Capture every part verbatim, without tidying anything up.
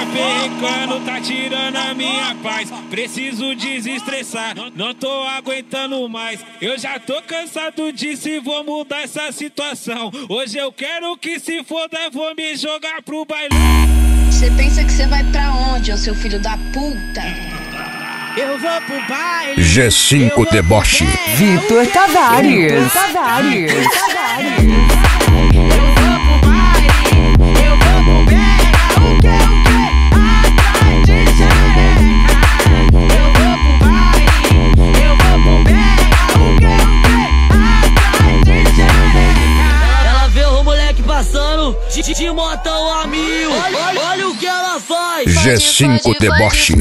tá perrecando, tá tirando a minha paz. Preciso desestressar, não, não tô aguentando mais. Eu já tô cansado disso e vou mudar essa situação. Hoje eu quero que se foda, vou me jogar pro bailão. Cê pensa que cê vai pra onde, ô seu filho da puta? Eu vou pro baile. G cinco Deboche. Vitor Tavares. Vitor Tavares. Vitor Tavares. De, de motão a mil, olha, olha o que ela faz. G cinco Deboche.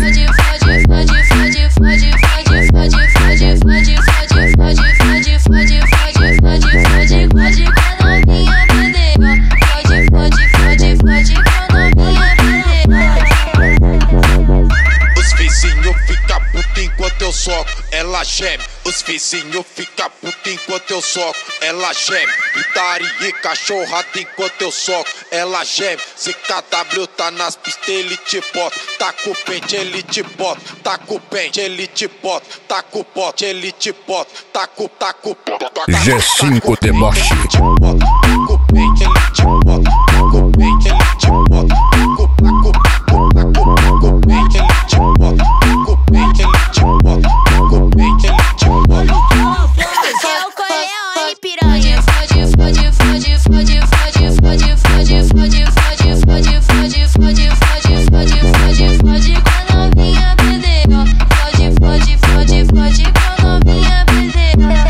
Os vizinhos ficam putos enquanto eu soco, ela geme. Os vizinhos ficam putos enquanto eu soco, ela geme. Putaria e cachorrada enquanto eu soco, ela geme. C K W tá nas pistas, ele te bota. Tá com o pente, ele te bota. Tá com o pente, ele te bota. Tá com o pote, ele te bota. Tá com, tá com, G cinco Deboche. Tá com o pente, ele te bota. Tá com o pente, ele te bota. Tá com, tá com, tá com o pente, ele te bota. Tá com o pente, ele te bota. Tá com o pente, ele te bota. Eu Coleone, piranha. Fode, fode, fode, fode, fode, fode, fode, fode, fode, fode, fode, fode, fode, fode, fode, fode, com a novinha pedreira. Fode, fode, fode, fode, com a novinha pedreira.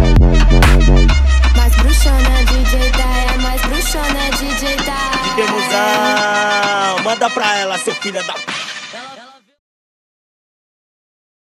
Mais bruxona, D J tá, é mais bruxona, D J tá. Demuzão, manda pra ela, seu filho da